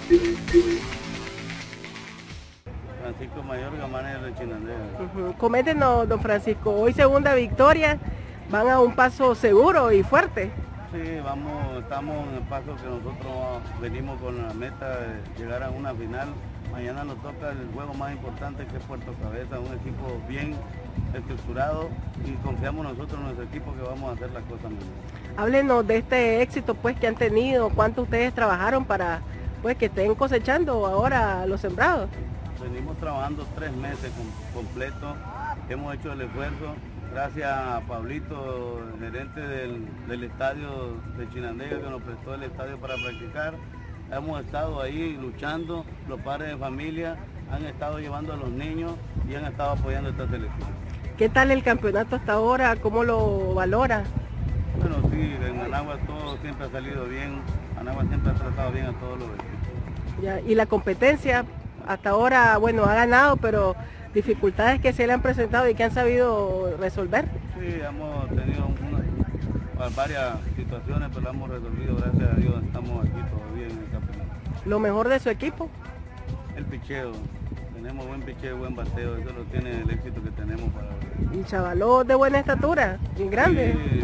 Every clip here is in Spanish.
Francisco Mayorga, manager de Chinandega. Coméntenos, don Francisco, hoy segunda victoria, van a un paso seguro y fuerte. Sí, estamos en el paso que nosotros venimos con la meta de llegar a una final. Mañana nos toca el juego más importante, que es Puerto Cabeza, un equipo bien estructurado, y confiamos nosotros en nuestro equipo que vamos a hacer las cosas mejor. Háblenos de este éxito pues que han tenido, cuánto ustedes trabajaron para pues que estén cosechando ahora los sembrados. Venimos trabajando 3 meses completos, hemos hecho el esfuerzo, gracias a Pablito, el gerente del estadio de Chinandega, que nos prestó el estadio para practicar. Hemos estado ahí luchando, los padres de familia han estado llevando a los niños y han estado apoyando esta selección. ¿Qué tal el campeonato hasta ahora? ¿Cómo lo valora? Bueno, sí, en Anagua todo siempre ha salido bien, Anagua siempre ha tratado bien a todos los equipos. Ya, y la competencia hasta ahora, bueno, ha ganado, pero dificultades que se le han presentado y que han sabido resolver. Sí, hemos tenido varias situaciones, pero las hemos resolvido, gracias a Dios, estamos aquí todavía en el campeonato. ¿Lo mejor de su equipo? El picheo, tenemos buen picheo, buen bateo, eso lo tiene el éxito que tenemos para hoy. Y chavalos de buena estatura, bien grandes. Sí,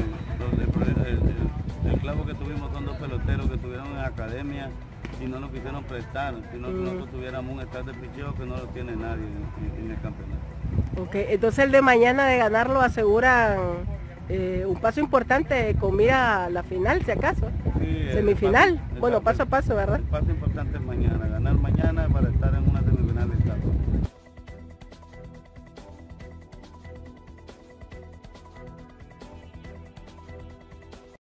el clavo que tuvimos son 2 peloteros que estuvieron en academia y no nos quisieron prestar, sino que nosotros tuviéramos un staff de picheo que no lo tiene nadie en el campeonato. Ok, entonces el de mañana de ganarlo aseguran un paso importante con mira a la final, si acaso. Sí, semifinal, bueno, paso a paso, ¿verdad? El paso importante es mañana, ganar mañana para estar en una semifinal de etapa.